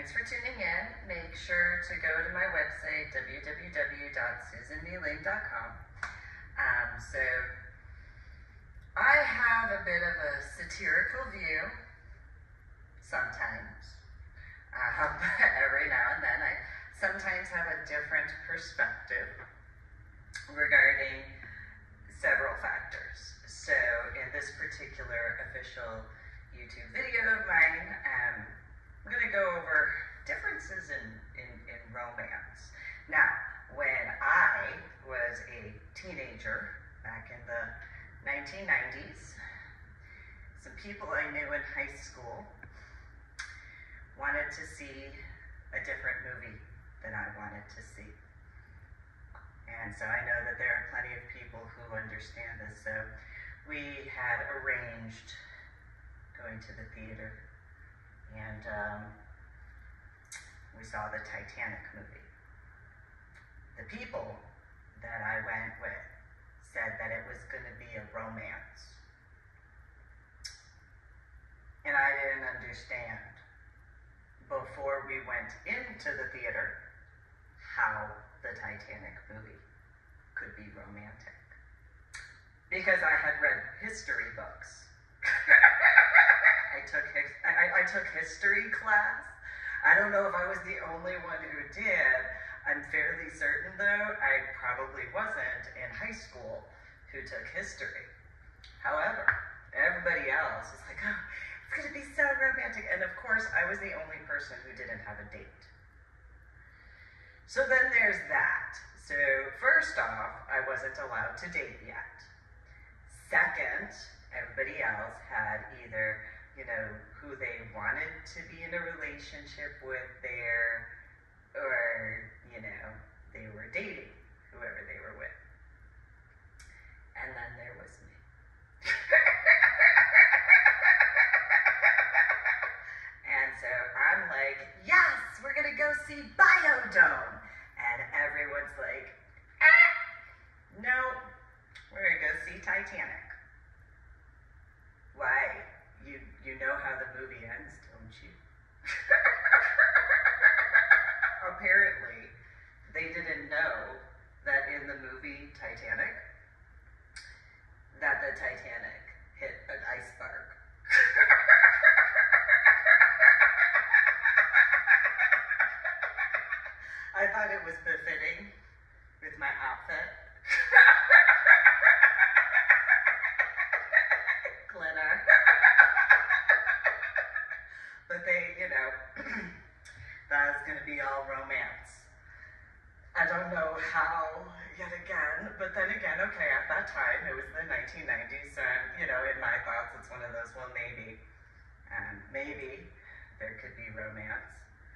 Thanks for tuning in. Make sure to go to my website, www.susanmeling.com. So I have a bit of a satirical view sometimes. Every now and then I sometimes have a different perspective regarding several factors. So in this particular official YouTube video of mine, I'm going to go over differences in romance. Now, when I was a teenager back in the 1990s, some people I knew in high school wanted to see a different movie than I wanted to see. And so I know that there are plenty of people who understand this. So we had arranged going to the theater, and we saw the Titanic movie. The people that I went with said that it was going to be a romance. And I didn't understand before we went into the theater how the Titanic movie could be romantic. Because I had read history books. I took history class. I don't know if I was the only one who did. I'm fairly certain, though, I probably wasn't in high school who took history. However, everybody else is like, oh, it's going to be so romantic. And of course, I was the only person who didn't have a date. So then there's that. So first off, I wasn't allowed to date yet. Second, everybody else had either, who they wanted to be in a relationship with there, or, they were dating whoever they were with. And then there was me. And so I'm like, yes, we're gonna go see Biodome. And everyone's like, no, we're gonna go see Titanic. Why? You know how the movie ends, don't you? Apparently, they didn't know that in the movie Titanic, that the Titanic hit an iceberg. I thought it was befitting with my outfit. Glitter. But they, that was going to be all romance. I don't know how, yet again, but then again, okay, at that time, it was the 1990s, and, in my thoughts, it's one of those, well, maybe there could be romance.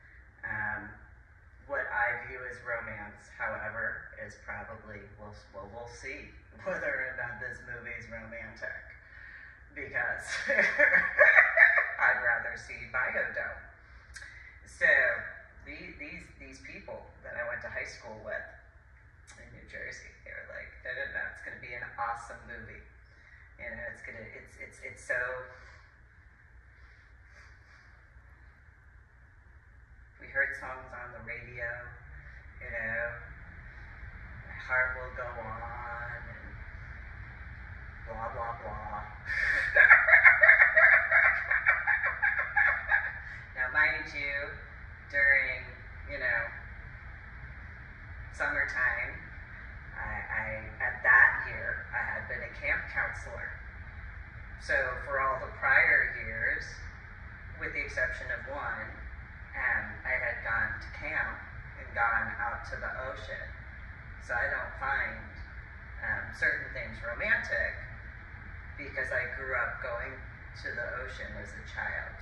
What I view as romance, however, is probably, we'll see whether or not this movie is romantic, because I'd rather see Biodome. So these people that I went to high school with in New Jersey, they were like, no, it's going to be an awesome movie. It's so. We heard songs on the radio, my heart will go on, and blah, blah, blah. Now, mind you, during, summertime, at that year, I had been a camp counselor. So for all the prior years, with the exception of one, I had gone to camp and gone out to the ocean. So I don't find certain things romantic because I grew up going to the ocean as a child.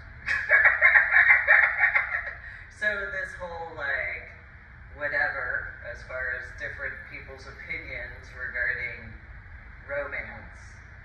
So this whole, whatever, as far as different people's opinions regarding romance,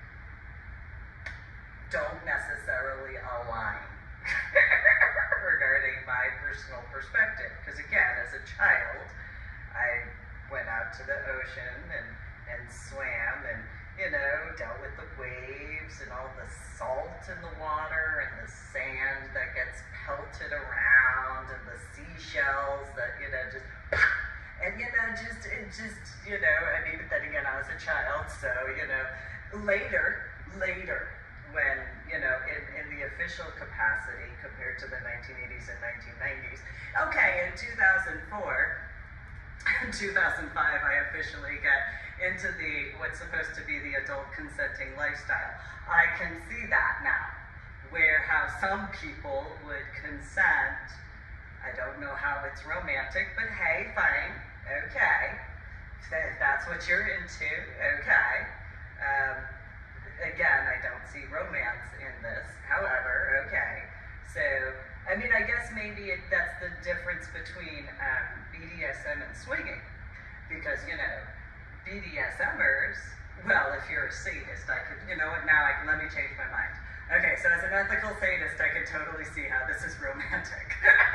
don't necessarily align regarding my personal perspective. Because again, as a child, I went out to the ocean and swam and you know, dealt with the waves and all the salt in the water and the sand that gets pelted around and the seashells that, you know, just, and, you know, you know, I mean, but then again, I was a child, so, you know, later, when, you know, in the official capacity compared to the 1980s and 1990s, okay, in 2004, in 2005, I officially got into the, what's supposed to be the adult consenting lifestyle. I can see that now, where how some people would consent. I don't know how it's romantic, but hey, fine, okay. If that's what you're into, okay. Again, I don't see romance in this, however, okay. So, I mean, I guess maybe that's the difference between BDSM and swinging. Because, you know, BDSMers, well, if you're a sadist, I could, you know what, now let me change my mind. Okay, so as an ethical sadist, I can totally see how this is romantic.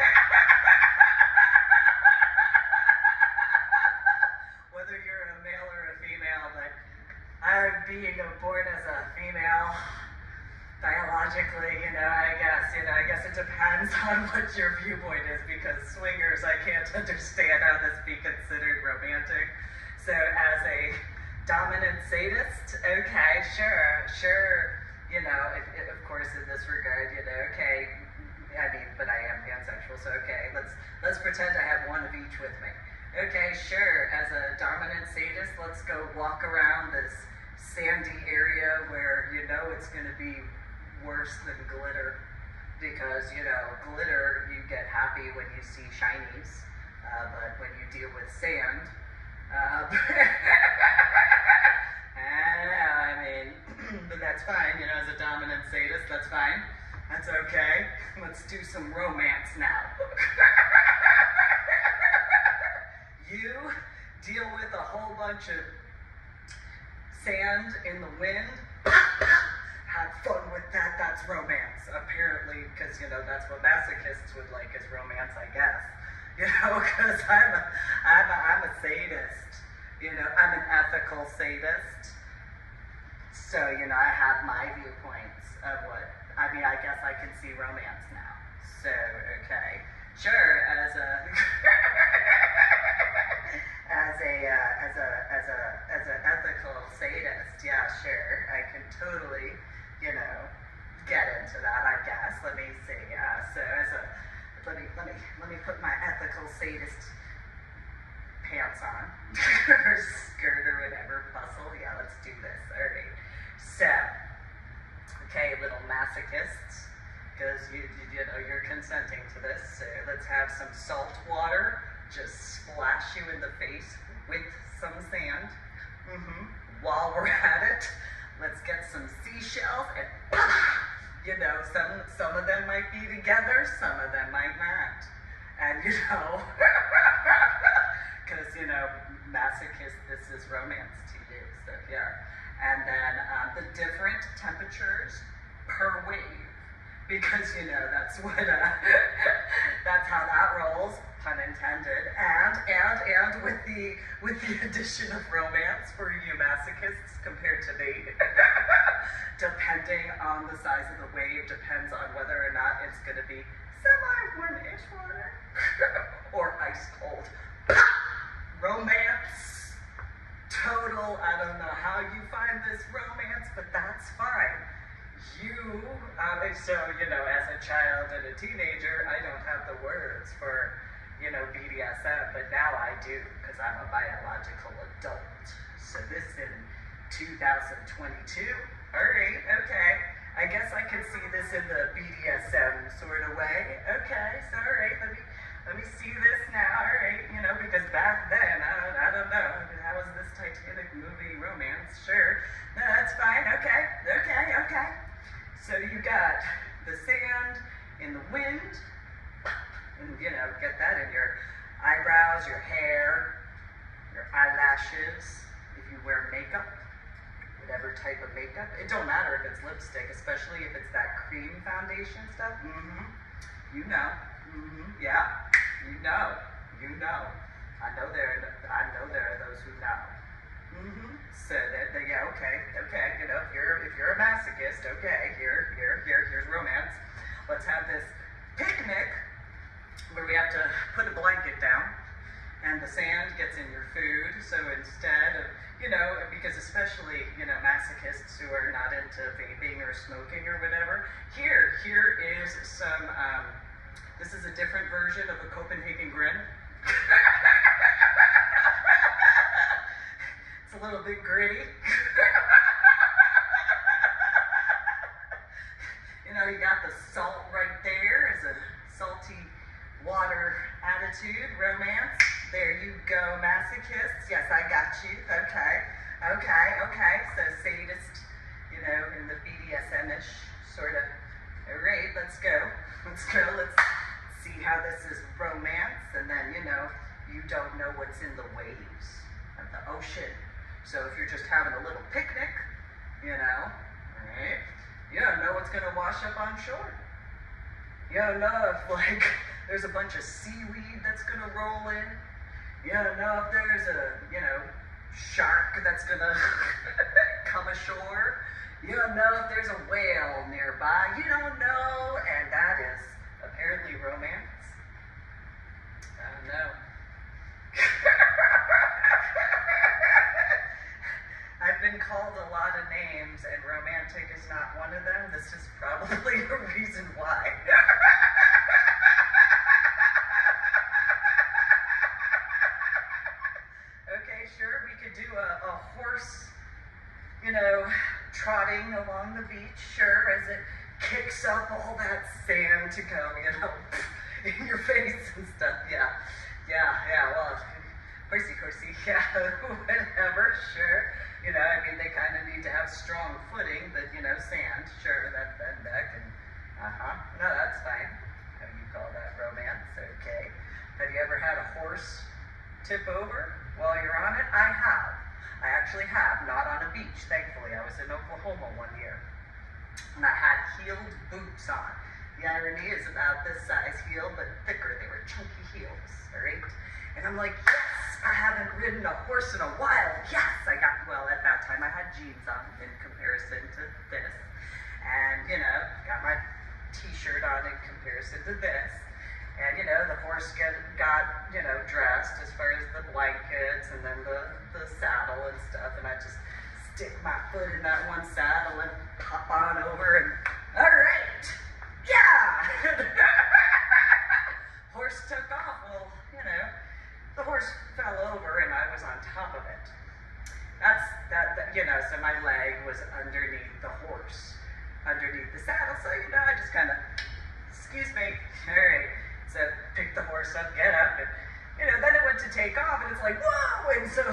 Whether you're a male or a female, but I'm being born as a female, biologically, you know, I guess it depends on what your viewpoint is, because swingers, I can't understand how this be considered romantic. So as a dominant sadist, okay, sure, you know, of course in this regard, you know, okay, I mean, but I am pansexual, so okay, let's pretend I have one of each with me. Okay, sure, as a dominant sadist, let's go walk around this sandy area where, you know, it's going to be worse than glitter, because, you know, glitter, you get happy when you see shinies, but when you deal with sand, I mean, but that's fine, you know, as a dominant sadist, that's fine, that's okay, let's do some romance now. You deal with a whole bunch of sand in the wind, have fun with that, that's romance, apparently, because, you know, that's what masochists would like, is romance, I guess, you know, because I'm a sadist, you know, I'm an ethical sadist, so, you know, I have my viewpoints of what, I mean, I guess I can see romance now, so, okay, sure, as an ethical sadist, yeah, sure, I can totally, you know, get into that, I guess. Let me see. So let me put my ethical sadist pants on, or skirt or whatever, bustle. Yeah, let's do this. All right. So, okay, little masochists, because you know you're consenting to this. So let's have some salt water just splash you in the face with some sand. While we're at it, let's get some seashells and, you know, some of them might be together, some of them might not. And, you know, because, you know, masochist, this is romance to you, so yeah. And then the different temperatures per wave, because, you know, that's what, that's how that rolls, pun intended, and with the addition of romance for you masochists compared to me, depending on the size of the wave, depends on whether or not it's going to be semi-warm-ish water or ice cold. Romance, total, I don't know how you find this romance, but that's fine. So, you know, as a child and a teenager, I don't have the words for, you know, BDSM, but now I do, because I'm a biological adult. So this in 2022, all right, okay. I guess I can see this in the BDSM sort of way. Okay, so all right, let me see this now, all right, you know, because back then, I don't know, how was this Titanic movie romance? Sure, no, that's fine, okay. So you got the sand in the wind, and, you know, get that in your eyebrows, your hair, your eyelashes, if you wear makeup, whatever type of makeup. It don't matter if it's lipstick, especially if it's that cream foundation stuff. You know. Yeah. You know. I know there are those who know. So that, yeah, okay, you know, if you're a masochist, okay, here's romance. Let's have this picnic where we have to put a blanket down and the sand gets in your food. So instead of, you know, because especially, you know, masochists who are not into vaping or smoking or whatever, here is some, this is a different version of a Copenhagen grin. It's a little bit gritty. You know, you got the salt right there as a salty water attitude, romance. There you go, masochists. Yes, I got you. Okay. So sadist, you know, in the BDSM-ish sort of. All right, let's go. Let's see how this is romance. And then, you know, you don't know what's in the waves of the ocean. So if you're just having a little picnic, you know, right? You don't know what's gonna wash up on shore. You don't know if, like, there's a bunch of seaweed that's gonna roll in. You don't know if there's a, you know, shark that's gonna come ashore. You don't know if there's a whale nearby. You don't know, and that is apparently romance. I don't know. I've been called a lot of names, and romantic is not one of them. This is probably the reason why. Okay, sure, we could do a horse, you know, trotting along the beach, sure, as it kicks up all that sand to go, you know, in your face and stuff. Yeah, well, horsey, yeah, whatever, sure. You know, I mean, they kind of need to have strong footing, but, you know, sand, sure, that can, no, that's fine. How do you call that romance? Okay. Have you ever had a horse tip over while you're on it? I have. I actually have, not on a beach, thankfully. I was in Oklahoma one year, and I had heeled boots on. The irony is about this size heel, but thicker. They were chunky heels, all right? And I'm like, yes, I haven't ridden a horse in a while. Yes, well, at that time I had jeans on in comparison to this. And, you know, got my t-shirt on in comparison to this. And, you know, the horse got, you know, dressed as far as the blankets and then the saddle and stuff. And I just stick my foot in that one saddle and pop on over and, all right, yeah! Horse took off. Well, you know, the horse fell over and I was on top of it. That, you know, so my leg was underneath the horse, underneath the saddle. So, you know, I just kind of, excuse me, all right. So pick the horse up, get up, and, you know, then it went to take off and it's like, whoa, and so,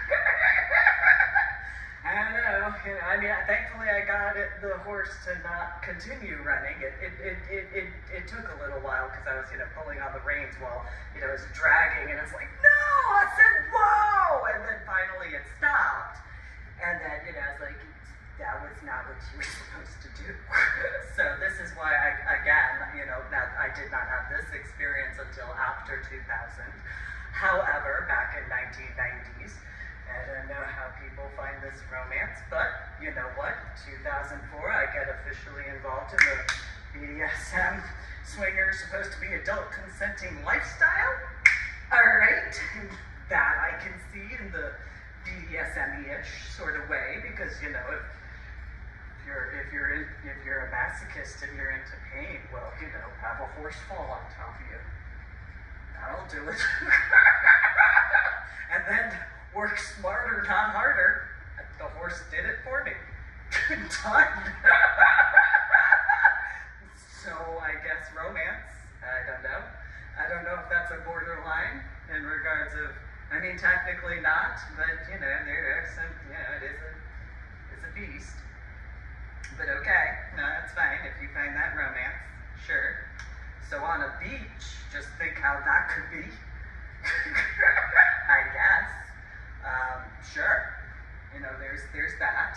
I don't know, you know, I mean, thankfully I got the horse to not continue running. It took a little while because I was, you know, pulling on the reins while, you know, it was dragging, and it's like, no, I said, whoa, and then finally it stopped, and then, you know, I was like, that was not what you were supposed to do. So this is why again, you know, now I did not have this experience until after 2000. However, back in 1990s, I don't know how people find this romance, but you know what? 2004, I get officially involved in the BDSM swinger, supposed to be adult consenting lifestyle. All right, that I can see in the BDSM-ish sort of way, because you know, if you're a masochist and you're into pain, well, you know, have a horse fall on top of you. That'll do it. And then work smarter, not harder. The horse did it for me. Done. So I guess romance. I don't know. I don't know if that's a borderline in regards of. I mean, technically not, but you know, there are some. You know, it's a beast. But okay, no, that's fine if you find that romance, sure. So on a beach, just think how that could be. I guess. Sure. You know, there's that.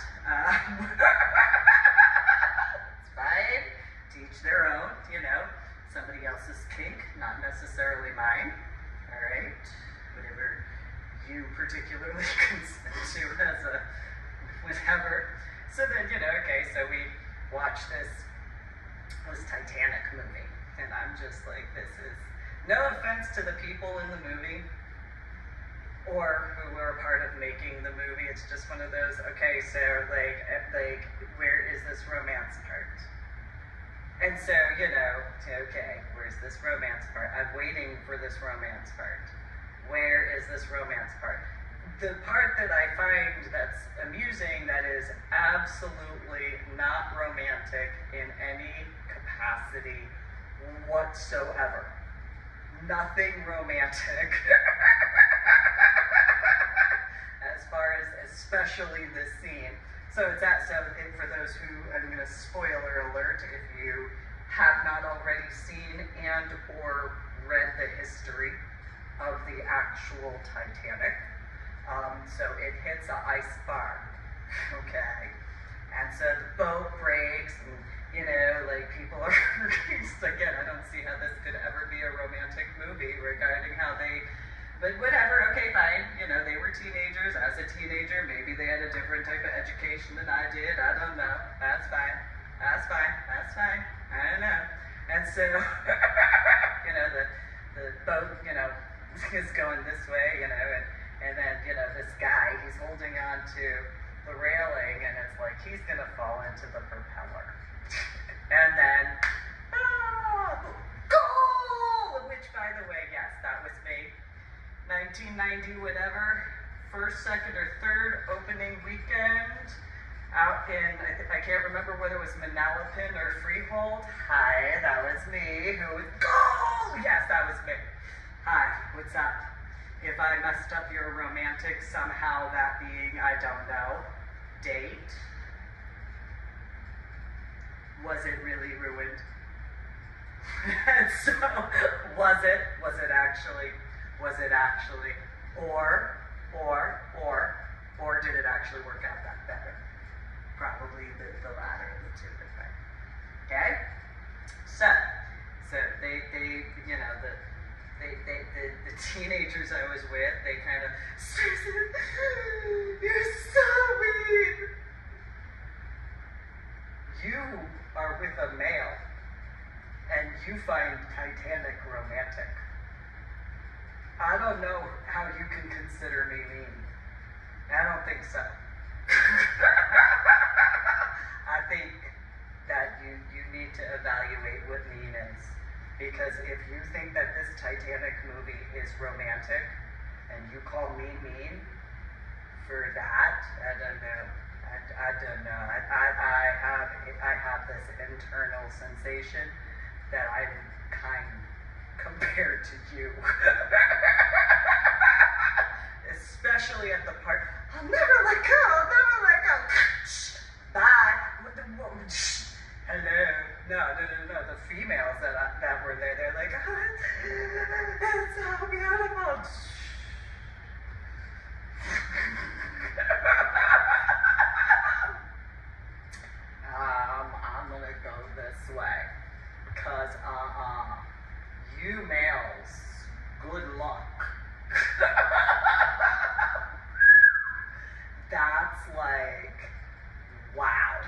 It's fine. To each their own, you know. Somebody else's kink, not necessarily mine. All right. Whatever you particularly consent to as a whatever. So then, okay, so we watch this Titanic movie, and I'm just like, this is, no offense to the people in the movie, or who were a part of making the movie, it's just one of those, okay, so like, where is this romance part? And so, okay, where's this romance part? I'm waiting for this romance part. Where is this romance part? The part that I find that's amusing, that is absolutely not romantic in any capacity whatsoever. Nothing romantic. As far as especially this scene. So it's for those who, I'm going to spoiler alert, if you have not already seen and or read the history of the actual Titanic. So it hits an ice bar, okay? And so the boat breaks, and like people are, again, I don't see how this could ever be a romantic movie regarding how they, but whatever, okay, fine. They were teenagers. As a teenager, maybe they had a different type of education than I did. I don't know. That's fine. That's fine. That's fine. I don't know. And so, the boat, is going this way, and then, this guy, he's holding on to the railing, and it's like he's going to fall into the propeller. And then, goal! Which, by the way, yes, that was me. 1990, whatever, first, second, or third opening weekend out in, I can't remember whether it was Manalapan or Freehold. Hi, that was me. Goal! Yes, that was me. Hi, what's up? If I messed up your romantic, somehow that being, I don't know, date, was it really ruined? And so, was it actually, or did it actually work out that better? Probably the latter of the two, right? Okay? So they the teenagers I was with, they kind of, you're so mean. You are with a male, and you find Titanic romantic. I don't know how you can consider me mean. I don't think so. I think that you need to evaluate what mean is. Because if you think that this Titanic movie is romantic, and you call me mean for that, I don't know. I don't know. I have this internal sensation that I'm kind compared to you. Especially at the part, I'll never let go, I'll never let go. Bye. Hello. No. The females that were there, they're like, oh, it's so beautiful. I'm gonna go this way. Because, you males, good luck. That's like, wow.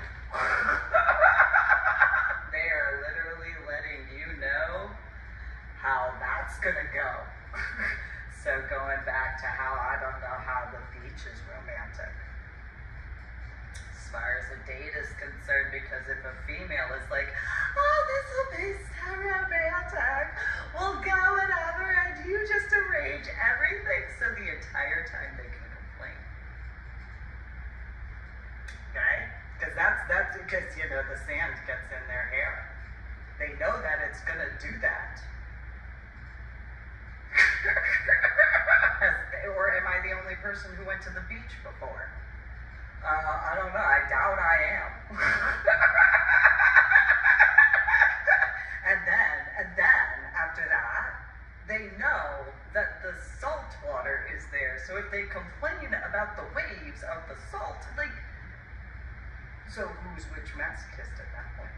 They are literally letting you know how that's gonna go. So going back to how I don't know how the beach is romantic. As far as a date is concerned, because if a female is like, oh, this will be so romantic, we'll go whatever, and you just arrange everything so the entire time they can complain. Okay? Because that's because, the sand gets in their hair. They know that it's going to do that. Or am I the only person who went to the beach before? I don't know. I doubt I am. and then, after that, they know that the salt water is there. So if they complain about the waves of the salt, so who's which masochist at that point?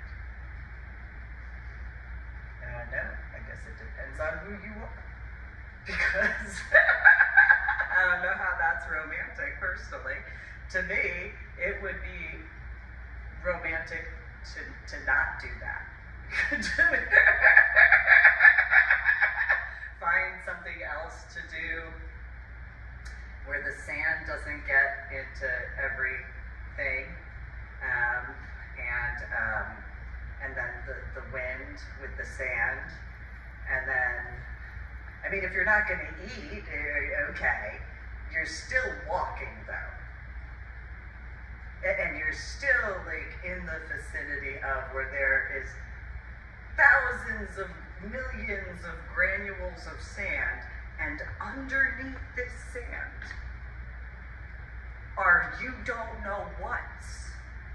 No, I guess it depends on who you are. Because, I don't don't know how that's romantic, personally. To me, it would be romantic to not do that. Find something else to do where the sand doesn't get into everything, and then the wind with the sand, and then, I mean, if you're not going to eat, okay, you're still walking though, and you're still like in the vicinity of where there is thousands of millions of granules of sand, and underneath this sand are you don't know what's.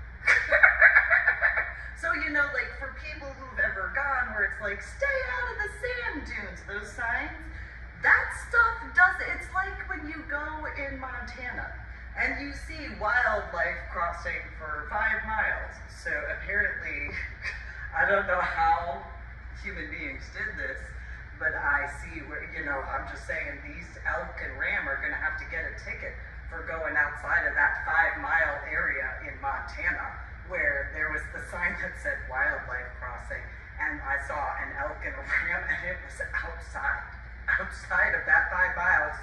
So, you know, like for people who've ever gone where it's like, stay out of the sand dunes, those signs, that stuff it's like when you go in Montana and you see wildlife crossing for 5 miles. So apparently, I don't know how human beings did this, but I see where, you know, I'm just saying these elk and ram are going to have to get a ticket for going outside of that 5-mile area in Montana where there was the sign that said wildlife crossing, and I saw an elk and a ram, and it was outside of that 5 miles.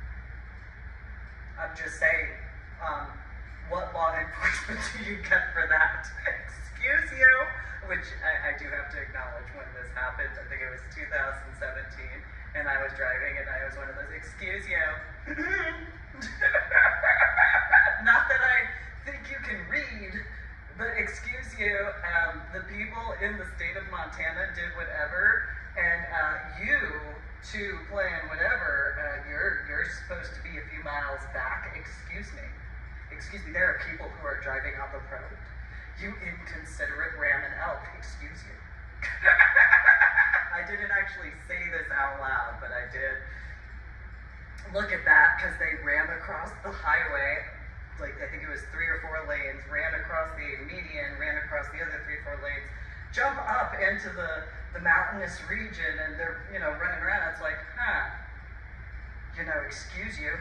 I'm just saying, what law enforcement do you get for that? Excuse you? Which I do have to acknowledge when this happened. I think it was 2017, and I was driving, and I was one of those, excuse you. Not that I think you can read, but excuse you, the people in the state of Montana did whatever, and you, to plan whatever, you're supposed to be a few miles back. Excuse me, there are people who are driving on the road. You inconsiderate ram and elk, excuse you. I didn't actually say this out loud, but I did. Look at that, because they ran across the highway, like I think it was 3 or 4 lanes, ran across the median, ran across the other 3 or 4 lanes, jump up into the mountainous region, and they're, you know, running around. It's like, you know, excuse you.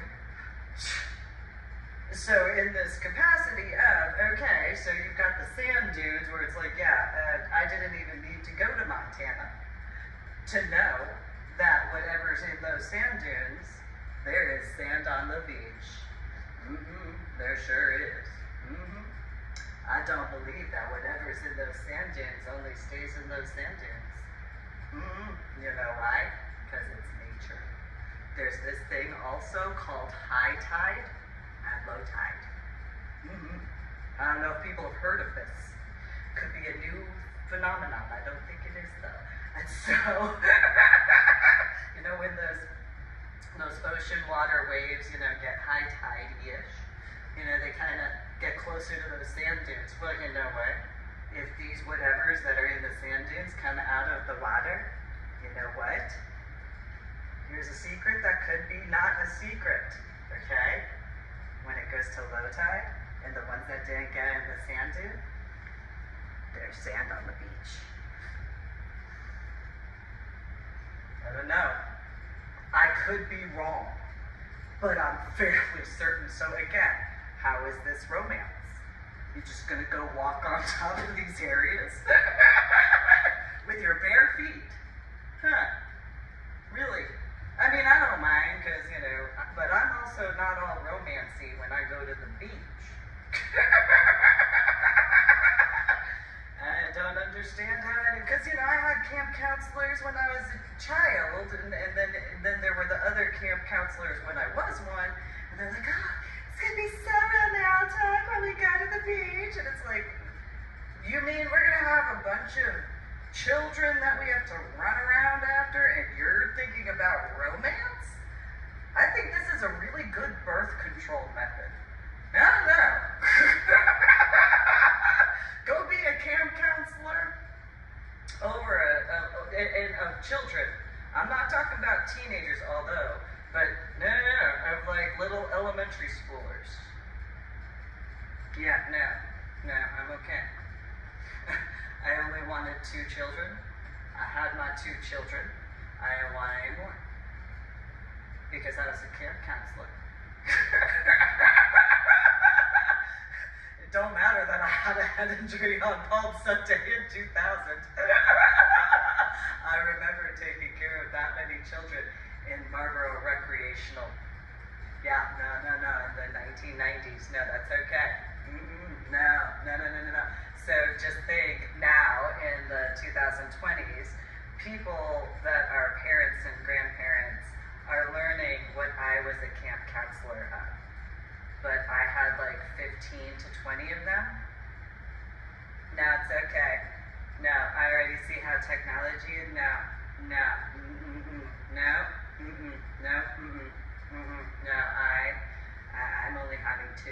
So in this capacity of, okay, so you've got the sand dunes where it's like, yeah, I didn't even need to go to Montana to know that whatever's in those sand dunes, there is sand on the beach. There sure is. I don't believe that whatever's in those sand dunes only stays in those sand dunes. You know why? Because it's nature. There's this thing also called high tide and low tide. I don't know if people have heard of this. Could be a new phenomenon. I don't think it is though. And so, you know, when those ocean water waves, you know, get high tide-ish, you know, they kind of get closer to those sand dunes. Well, you know what? If these whatevers that are in the sand dunes come out of the water, you know what? Here's a secret that could be not a secret, okay? When it goes to low tide, and the ones that didn't get in the sand dune, there's sand on the beach. I don't know. I could be wrong, but I'm fairly certain. So again, how is this romance? You're just gonna go walk on top of these areas with your bare feet? Really? I mean, I don't mind, because, you know, but I'm also not all romancy when I go to the beach. I don't understand how, because, you know, I had camp counselors when I was a child, and then there were the other camp counselors when I was one, and they're like, oh, it's gonna be so romantic when we go to the beach, and it's like, you mean we're gonna have a bunch of children that we have to run around after, and you're thinking about romance? I think this is a really good birth control method. I don't know. Go be a camp counselor of children. I'm not talking about teenagers, although, but no, of like little elementary schoolers. Yeah, no, I'm okay. I only wanted 2 children. I had my 2 children. I didn't want any more. Because I was a camp counselor. It don't matter that I had a head injury on Palm Sunday in 2000. I remember taking care of that many children in Marlboro Recreational. Yeah, no, in the 1990s. No, that's okay. No. So just think now in the 2020s, people that are parents and grandparents are learning what I was a camp counselor of. But I had like 15 to 20 of them. No, it's okay. No, I already see how technology is. No. I'm only having two.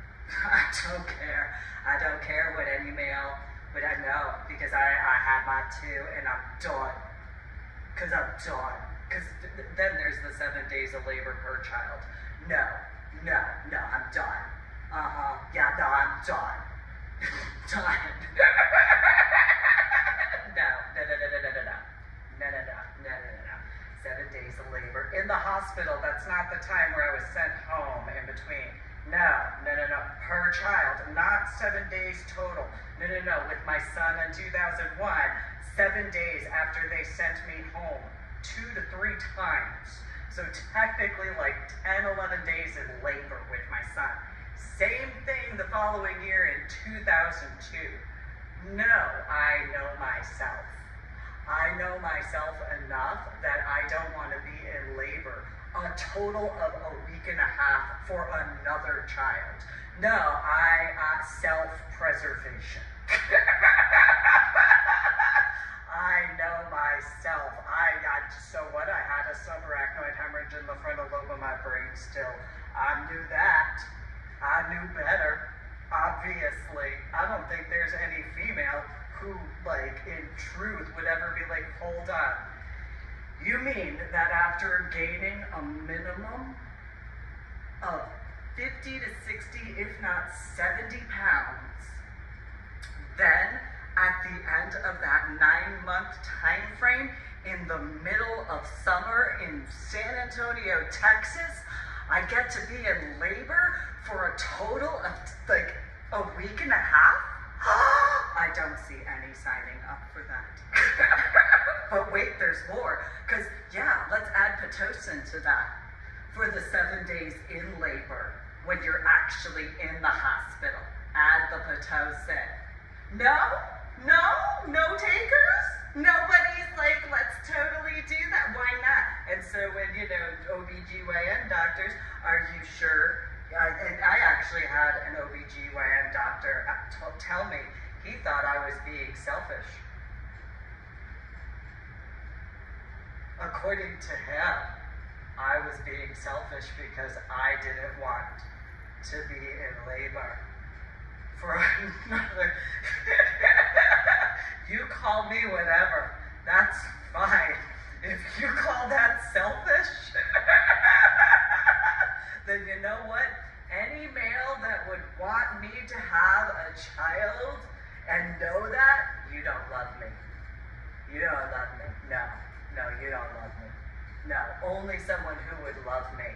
I don't care what any male would I know, because I had my two and I'm done. Because I'm done. Because then there's the 7 days of labor per child. No, I'm done. Yeah, no, I'm done. Done. No. 7 days of labor. In the hospital, that's not the time where I was sent home in between. No. Per child, not 7 days total. No. With my son in 2001, 7 days after they sent me home, 2 to 3 times. So technically like 10, 11 days in labor with my son. Same thing the following year in 2002. No, I know myself. I know myself enough that I don't want to be in labor a total of a week and a half for another child. No, self-preservation. I know myself. So what? I had a subarachnoid hemorrhage in the frontal lobe of my brain still. I knew that. I knew better. Obviously. I don't think there's any female who, like, in truth would ever be like, hold on. You mean that after gaining a minimum of 50 to 60, if not 70 pounds, then at the end of that 9-month time frame, in the middle of summer in San Antonio, Texas, I get to be in labor for a total of like a week and a half? I don't see any signing up for that. But wait, there's more. Because, yeah, let's add Pitocin to that. For the 7 days in labor, when you're actually in the hospital, add the Pitocin. No takers? Nobody's like, let's totally do that. Why not? And so when, OBGYN doctors, are you sure? And I actually had an OBGYN doctor tell me he thought I was being selfish. According to him, I was being selfish because I didn't want to be in labor for another. You call me whatever. That's fine. If you call that selfish, then you know what? Any male that would want me to have a child and know that, you don't love me. You don't love me. No, you don't love me. No, only someone who would love me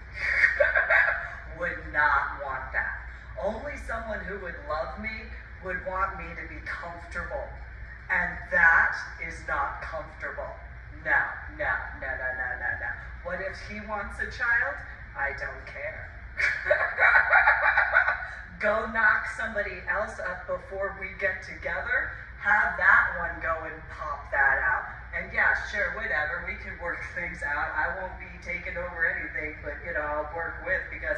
would not want that. Only someone who would love me would want me to be comfortable. And that is not comfortable. No. What if he wants a child? I don't care. Go knock somebody else up before we get together. Have that one go and pop that out. And yeah, sure, whatever. We can work things out. I won't be taking over anything, but I'll work with because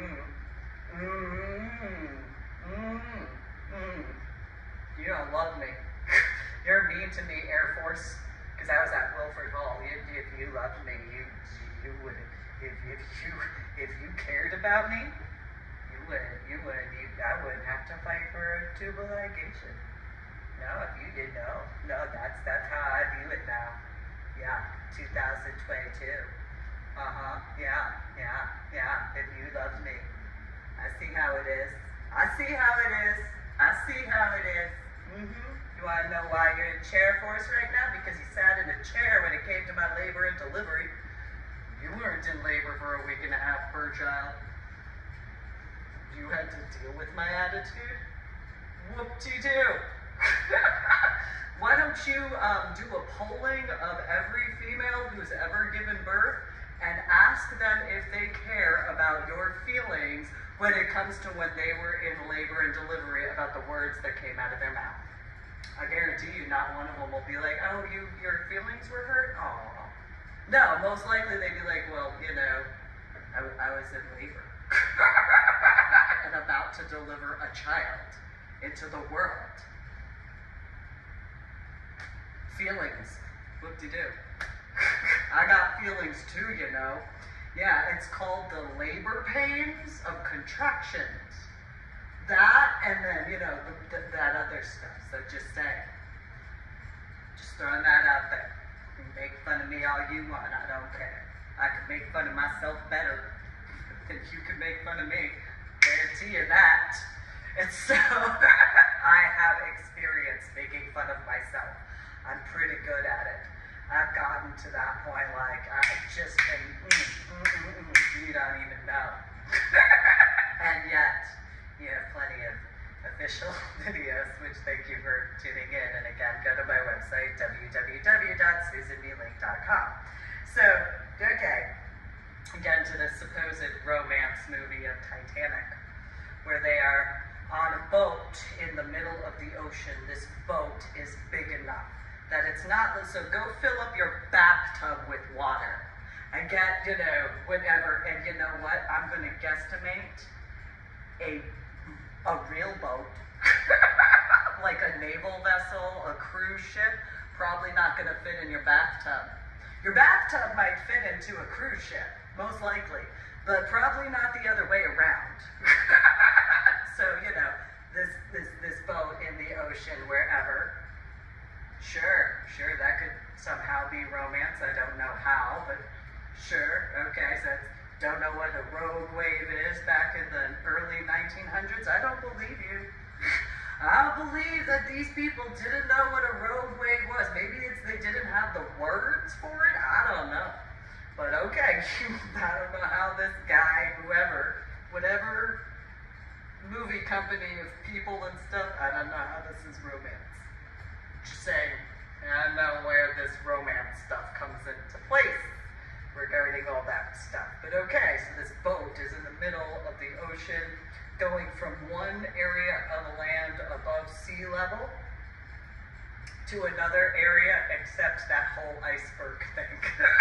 you don't love me. You're mean to me, Air Force, because I was at Wilford Hall. If you loved me, you would. If you cared about me, you would. I wouldn't have to fight for a tubal ligation. No, if you did, no. That's how I view it now. Yeah, 2022. Yeah. If you loved me, I see how it is. You want to know why you're in chair force right now? Because you sat in a chair when it came to my labor and delivery. You weren't in labor for a week and a half per child. you had to deal with my attitude? Whoop-de-doo. Why don't you do a polling of every female who's ever given birth and ask them if they care about your feelings when it comes to when they were in labor and delivery about the words that came out of their mouth. I guarantee you not one of them will be like, oh, your feelings were hurt? Oh. No, most likely they'd be like, well, you know, I was in labor and about to deliver a child into the world. Feelings, whoop-de-doo. I got feelings too, you know. Yeah, it's called the labor pains of contractions. That, and then, you know, that other stuff. So just saying. Just throwing that out there. You can make fun of me all you want, I don't care. I can make fun of myself better than you can make fun of me. Guarantee you that. And so, I have experience making fun of myself. I'm pretty good at it. I've gotten to that point, like, I've just been, you don't even know. And yet, you have plenty of official videos, which thank you for tuning in. And again, go to my website, www.susanmeeling.com. So, okay, again to the supposed romance movie of Titanic, where they are on a boat in the middle of the ocean. This boat is big enough that it's not, so go fill up your bathtub with water and get, you know, whatever, and you know what, I'm going to guesstimate a real boat, like a naval vessel, a cruise ship, probably not going to fit in your bathtub. Your bathtub might fit into a cruise ship, most likely, but probably not the other way around. So, you know, this boat in the ocean, wherever, sure, that could somehow be romance. I don't know how, but sure, okay, so don't know what a rogue wave is back in the early 1900s. I don't believe you. I don't believe that these people didn't know what a rogue wave was. Maybe it's they didn't have the words for it. I don't know. But okay, I don't know how this guy, whoever, whatever movie company of people and stuff, I don't know how this is romance. Just saying, I don't know where this romance stuff comes into place regarding all that stuff. But okay, so this boat is in the middle of the ocean, going from one area of the land above sea level to another area, except that whole iceberg thing.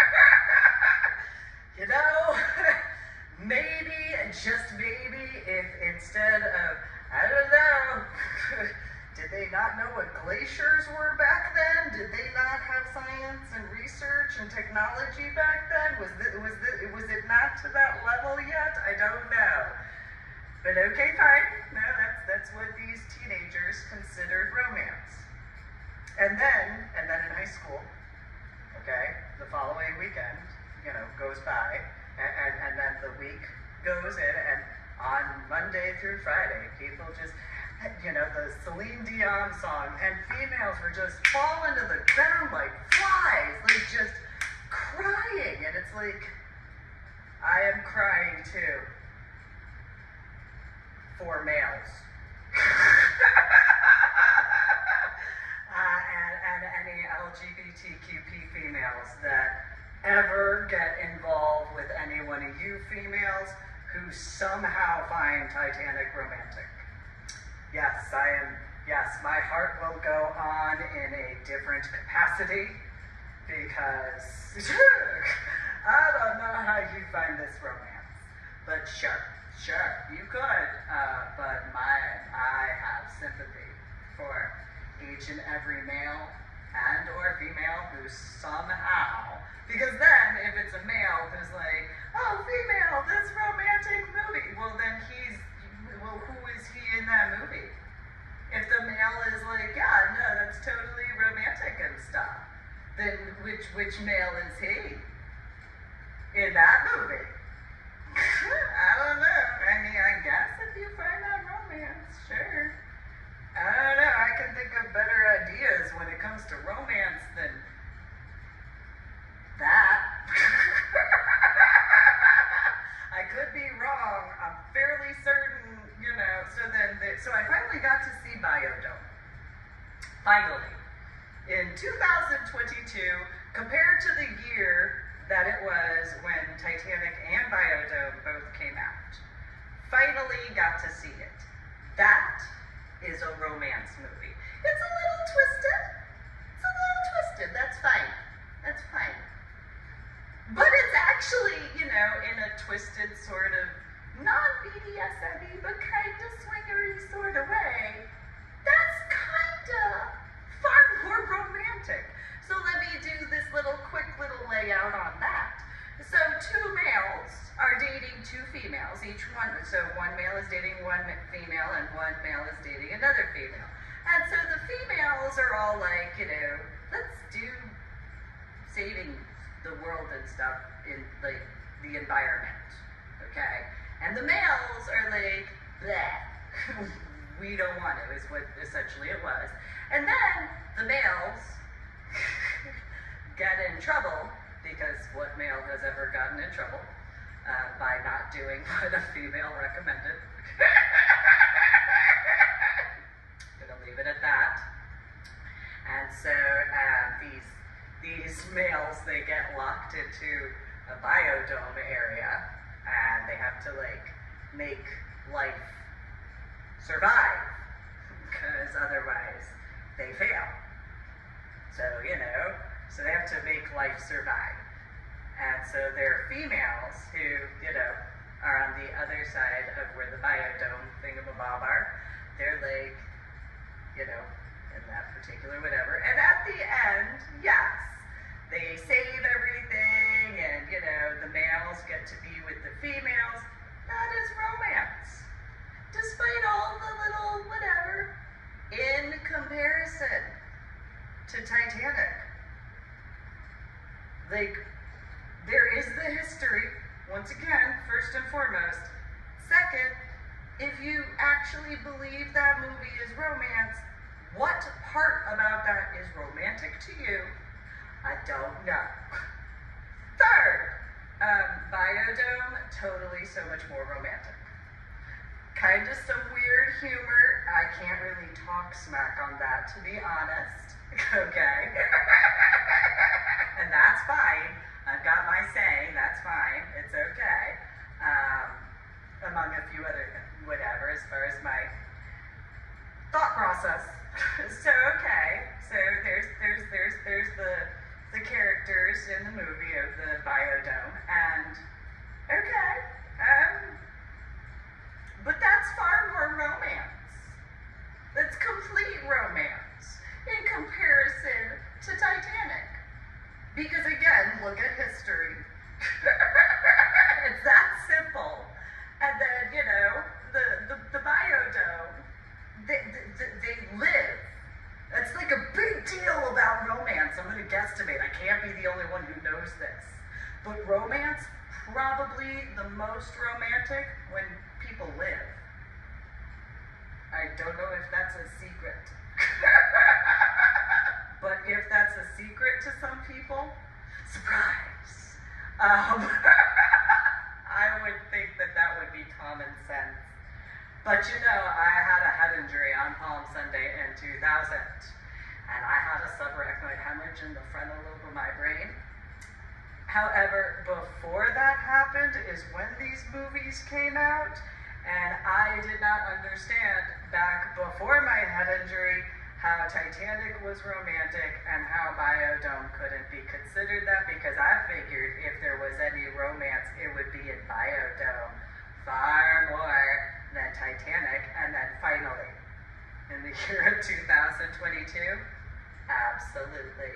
You know, maybe, just maybe, if instead of, I don't know, did they not know what glaciers were back then? Did they not have science and research and technology back then? Was it not to that level yet? I don't know. But okay, fine. No, that's what these teenagers considered romance. And then in high school, okay, the following weekend, you know, goes by, and then the week goes in, and on Monday through Friday, people just, you know, the Celine Dion song, and females were just falling to the ground like flies, like just crying, and it's like, I am crying too, for males. and any LGBTQP females that ever get involved with any one of you females who somehow find Titanic romantic. Yes, my heart will go on in a different capacity because I don't know how you find this romance, but sure, you could, but I have sympathy for each and every male and or female who somehow, because then if it's a male who's like, oh, female, this romantic movie, well then who is he in that movie? If the male is like, yeah, no, that's totally romantic and stuff, then which male is he in that movie? I don't know. I mean, I guess if you find that romance, sure. I don't know. I can think of better ideas when it comes to romance than that. I could be wrong. I'm fairly certain Finally, in 2022, compared to the year that it was when Titanic and Biodome both came out, finally got to see it. That is a romance movie. It's a little twisted. It's a little twisted. That's fine. That's fine. But it's actually, you know, in a twisted sort of non-BDSM-y, but kind of swingery sort of way. That's kind of far more romantic. So let me do this quick little layout on that. So two males are dating two females, each one. So one male is dating one female and one male is dating another female. And so the females are all like, you know, let's do saving the world and stuff in like the environment, okay? And the males are like, bleh, we don't want to, is what essentially it was. And then the males get in trouble, because what male has ever gotten in trouble by not doing what a female recommended? Gonna leave it at that. And so these males, they get locked into a biodome area, and they have to like make life survive, because otherwise they fail. So, you know, so they have to make life survive. And so there are females who, you know, are on the other side of where the biodome thingamabob are. They're like, you know, in that particular whatever. And at the end, yes, they save everything, and, you know, the males get to be with the females. That is romance. Despite all the little whatever, in comparison to Titanic. Like, there is the history, once again, first and foremost. Second, if you actually believe that movie is romance, what part about that is romantic to you? I don't know. Third, Biodome, totally so much more romantic. Kind of some weird humor. I can't really talk smack on that, to be honest. Okay? And that's fine. I've got my saying, that's fine. It's okay. Among a few other whatever, as far as my thought process. So, okay. So there's the characters in the movie of the Biodome, and okay. But that's far more romance. That's complete romance in comparison to Titanic. Because again, look at history. It's that simple. And then, you know, the Biodome, they live. It's like a big deal about romance. I'm going to guesstimate. I can't be the only one who knows this. But romance, probably the most romantic when people live. I don't know if that's a secret. But if that's a secret to some people, surprise. I would think that would be common sense. But you know, I had a head injury on Palm Sunday in 2000, and I had a subarachnoid hemorrhage in the frontal lobe of my brain. However, before that happened is when these movies came out, and I did not understand back before my head injury how Titanic was romantic and how Biodome couldn't be considered that, because I figured if there was any romance, it would be in Biodome far more than Titanic. And then finally, in the year of 2022, absolutely.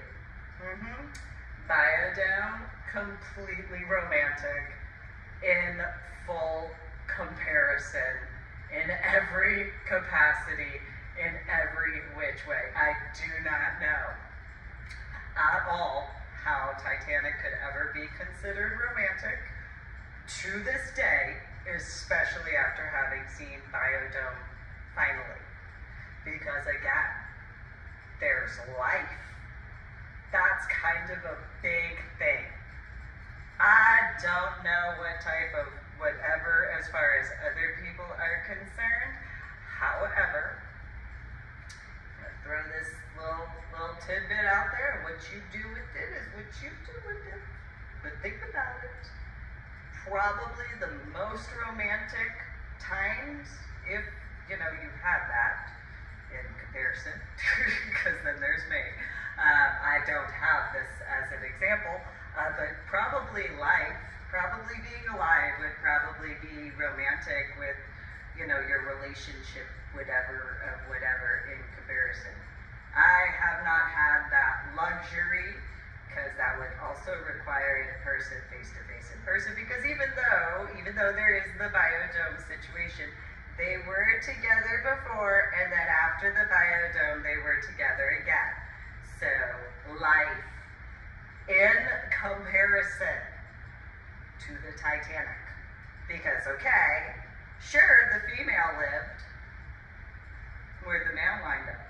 Biodome, completely romantic in full comparison, in every capacity, in every which way. I do not know at all how Titanic could ever be considered romantic to this day, especially after having seen Biodome finally. Because again, there's life. That's kind of a big thing. I don't know what type of whatever as far as other people are concerned. However, I'm going to throw this tidbit out there. What you do with it is what you do with it. But think about it. Probably the most romantic times, if you have that in comparison, because then there's me. I don't have this as an example, but probably being alive would probably be romantic with, your relationship, whatever in comparison. I have not had that luxury, because that would also require face-to-face in person, because even though there is the Biodome situation, they were together before, and then after the Biodome, they were together again. So, life in comparison to the Titanic. Because, okay, sure, the female lived. Where'd the male wind up?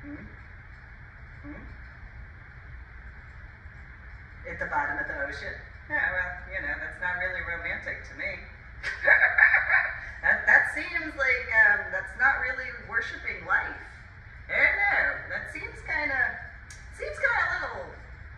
At the bottom of the ocean? Yeah, well, that's not really romantic to me. that seems like, that's not really worshiping life. I don't know, that seems kind of a little,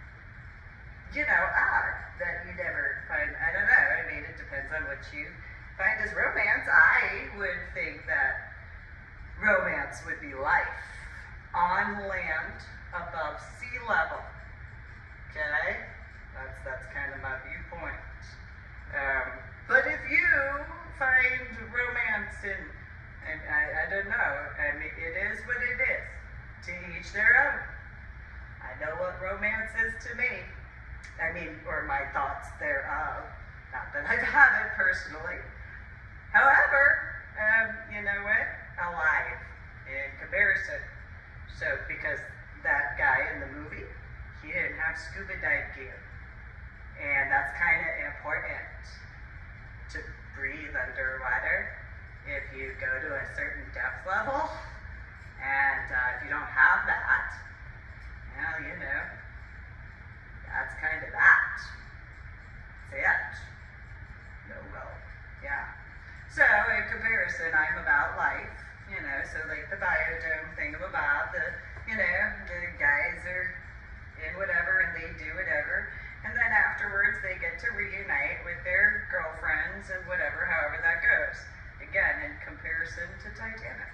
odd that you never find, I don't know, I mean, it depends on what you find as romance. I would think that romance would be life on land above sea level. Okay? That's kind of my viewpoint. But if you find romance and I don't know, I mean, it is what it is. To each their own. I know what romance is to me. I mean, or my thoughts thereof. Not that I've had it personally. However, you know what? Alive in comparison. So, because that guy in the movie, he didn't have scuba dive gear. And that's kind of important to breathe underwater if you go to a certain depth level. And if you don't have that, well, that's kind of that. That's it. No, well, yeah. So, in comparison, I'm about life, so like the Biodome thingamabob, the guys are in whatever and they do whatever, and then afterwards they get to reunite with their girlfriends and whatever, however that goes. Again, in comparison to Titanic.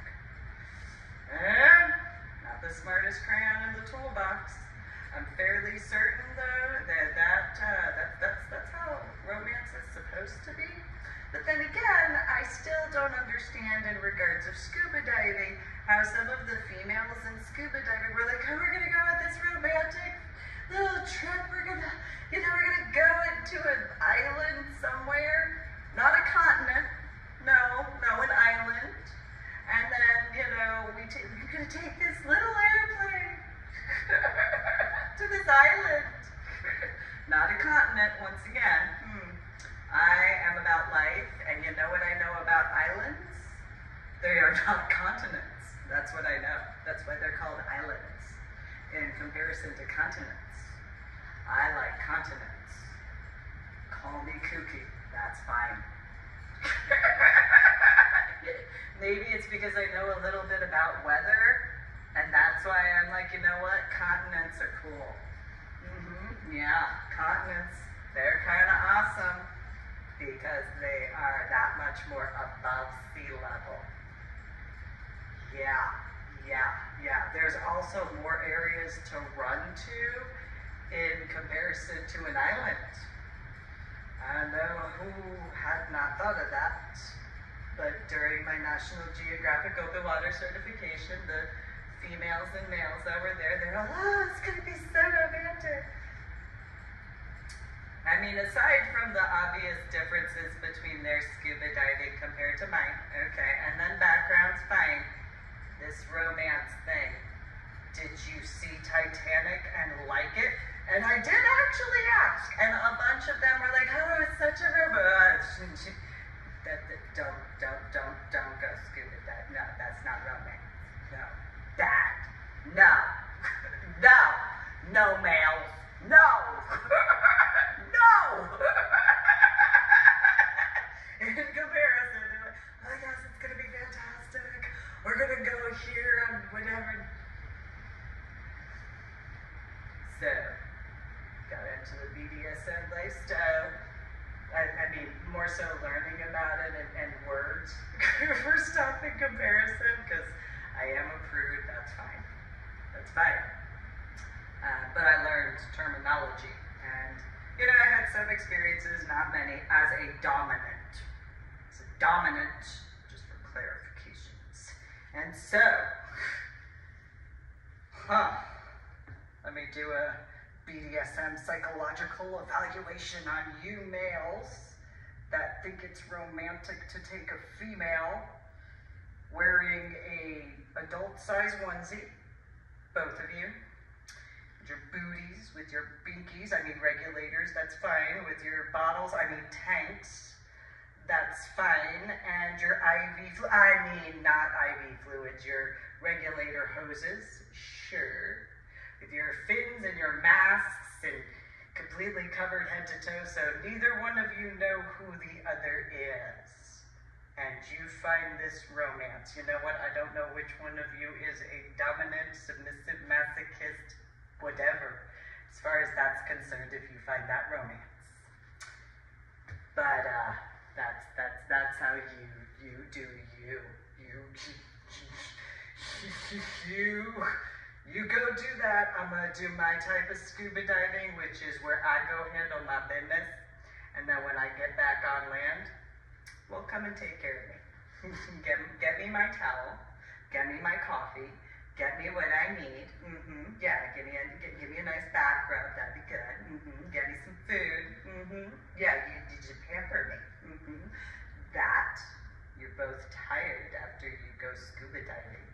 Not the smartest crayon in the toolbox. I'm fairly certain, though, that's how romance is supposed to be. But then again, I still don't understand in regards of scuba diving how some of the females in scuba diving were like, oh, we're gonna go on this romantic little trip. We're gonna go into an island somewhere, not a continent. No, an island. And then, we're gonna take this little airplane to this island. Not a continent, once again. I am about life, and you know what I know about islands? They are not continents. That's what I know. That's why they're called islands, in comparison to continents. I like continents. Call me kooky. That's fine. Maybe it's because I know a little bit about weather, and that's why I'm like, you know what? Continents are cool. Yeah, continents, they're kind of awesome because they are that much more above sea level. Yeah. There's also more areas to run to in comparison to an island. I don't know who had not thought of that, but during my National Geographic Open Water certification, the females and males that were there, they're all, oh, it's going to be so romantic. I mean, aside from the obvious differences between their scuba diving compared to mine, okay, and then background's fine, this romance thing, did you see Titanic and like it? And I did actually ask, and a bunch of them were like, oh, it's such a romance. Don't go scuba dive. No, that's not romance. No. No, males. No. No. In comparison, they're like, oh yes, it's gonna be fantastic. We're gonna go here and whatever. got into the BDSM lifestyle. I mean, more so learning about it and words for stuff in comparison, because I am a prude, that's fine. That's fine. But I learned terminology, and, you know, I had some experiences, not many, as a dominant. As a dominant, just for clarifications. And so, let me do a BDSM psychological evaluation on you males that think it's romantic to take a female wearing a adult-size onesie, both of you, with your booties, with your binkies, I mean regulators, that's fine, with your bottles, I mean tanks, that's fine, and your not IV fluids, your regulator hoses, sure, with your fins and your masks and completely covered head to toe, so neither one of you know who the other is. And you find this romance. You know what? I don't know which one of you is a dominant, submissive, masochist, whatever, as far as that's concerned, if you find that romance. But that's how you do you. You go do that. I'm going to do my type of scuba diving, which is where I go handle my business. And then when I get back on land, well, come and take care of me. Get me my towel. Get me my coffee. Get me what I need. Yeah, give me a nice back rub. That'd be good. Get me some food. Yeah, you just pamper me. That, you're both tired after you go scuba diving.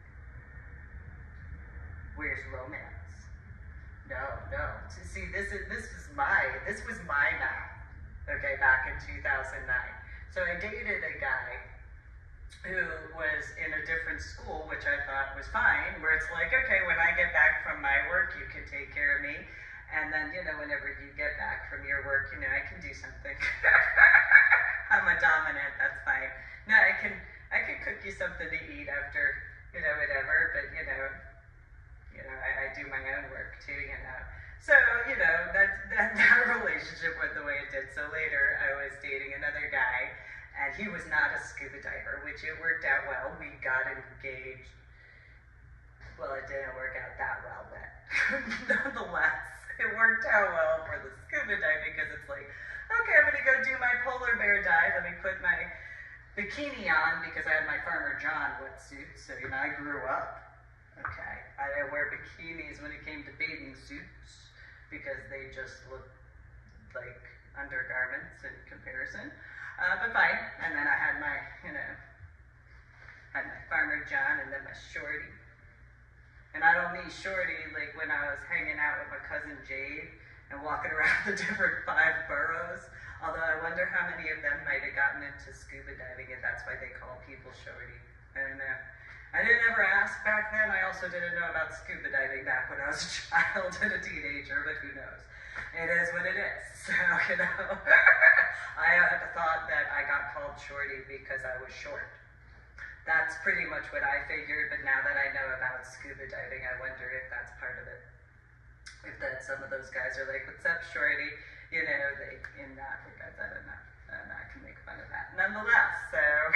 Where's romance? No. See, this was my math. Okay, back in 2009. So I dated a guy who was in a different school, which I thought was fine, where it's like, okay, when I get back from my work, you can take care of me. And then, you know, whenever you get back from your work, you know, I can do something. I'm a dominant, that's fine. No, I can cook you something to eat after, you know, whatever, but, you know, I do my own work too, you know. So, you know, that relationship went the way it did. So later, I was dating another guy, and he was not a scuba diver, which it worked out well. We got engaged. Well, it didn't work out that well, but nonetheless, it worked out well for the scuba diving, because it's like, okay, I'm going to go do my polar bear dive. Let me put my bikini on, because I had my Farmer John wetsuit, so, you know, I grew up. Okay, I didn't wear bikinis when it came to bathing suits, because they just looked like undergarments in comparison, but fine. And then I had my, you know, had my Farmer John, and then my shorty. And I don't mean shorty like when I was hanging out with my cousin Jade and walking around the different 5 boroughs, although I wonder how many of them might have gotten into scuba diving, and that's why they call people shorty. I don't know. I didn't ever ask back then. I also didn't know about scuba diving back when I was a child and a teenager, but who knows? It is what it is. So, you know, I thought that I got called shorty because I was short. That's pretty much what I figured, but now that I know about scuba diving, I wonder if that's part of it. If that some of those guys are like, what's up, shorty? You know, they, in that regard, I don't know. I can make fun of that. Nonetheless, so...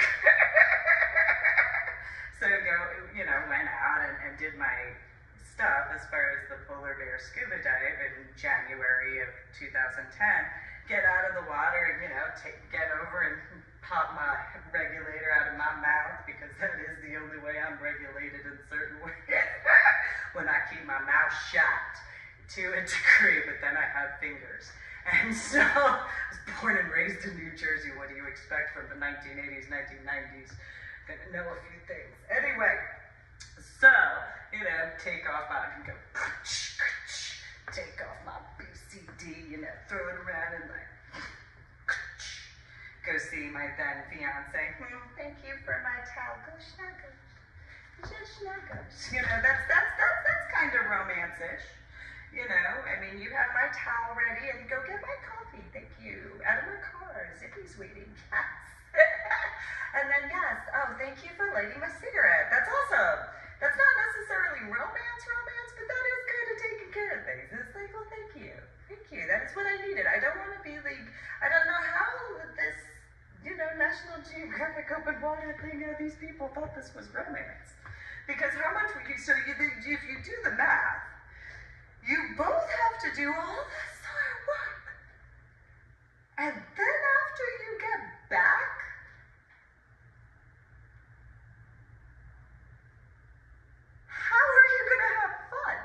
So, you know, went out and did my stuff as far as the polar bear scuba dive in January of 2010. Get out of the water and, you know, get over and pop my regulator out of my mouth, because that is the only way I'm regulated in certain ways. When I keep my mouth shut to a degree, but then I have fingers. And so, I was born and raised in New Jersey. What do you expect from the 1980s, 1990s? Gonna know a few things. Anyway, so, you know, take off my, go, take off my BCD, you know, throw it around and like, go see my then fiance. Thank you for my towel. Go snuggles. Just snuggles. You know, that's kind of romance-ish. You know, I mean, you have my towel ready and go get my coffee. Thank you. Out of my car. Zippy's waiting. Yes. And then, yes, oh, thank you for lighting my cigarette. That's awesome. That's not necessarily romance, but that is kind of taking care of things. It's like, well, thank you. Thank you. That National Geographic open water thing, these people thought this was romance. Because how much would you, so if you do the math, you both have to do all this hard work. And then after you get back, how are you going to have fun?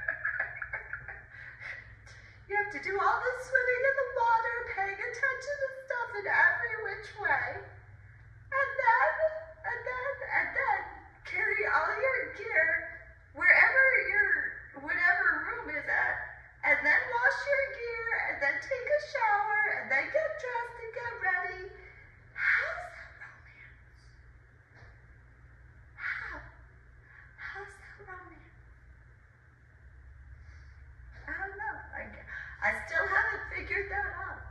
You have to do all this swimming in the water, paying attention to stuff in every which way. And then carry all your gear whatever room is at, and then wash your gear, and then take a shower, and then get dressed and get ready. How's that romance? How's that romance? I don't know. I still haven't figured that out.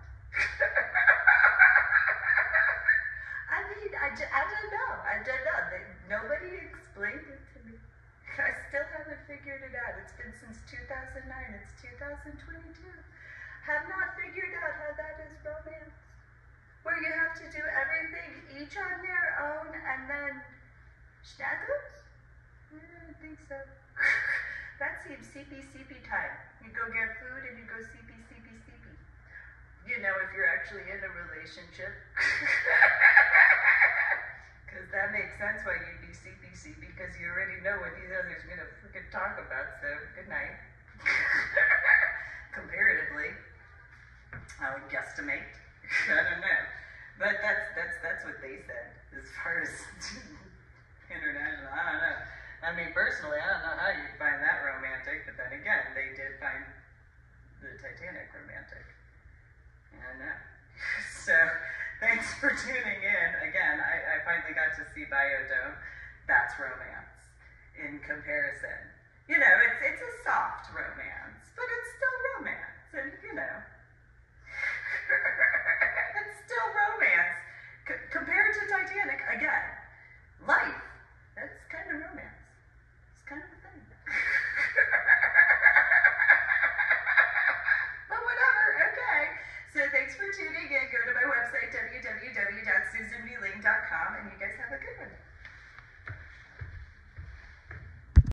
I don't know. Nobody explained it to me. I still haven't figured it out. It's been since 2009. It's 2022. Have not figured out how that is romance. Where you have to do everything each on their own and then schnackles? I don't think so. That seems CP time. You go get food and you go CP. You know, if you're actually in a relationship. Because that makes sense why you'd be CP, because you already know what these others are going to freaking talk about, so good night. Comparatively, I would guesstimate. I don't know. But that's what they said, as far as international, I don't know. I mean, personally, I don't know how you find that romantic, but then again, they did find the Titanic romantic. I don't know. So, thanks for tuning in. Again, I finally got to see Biodome. That's romance in comparison. You know, it's a soft romance, but it's still romance. And, you know,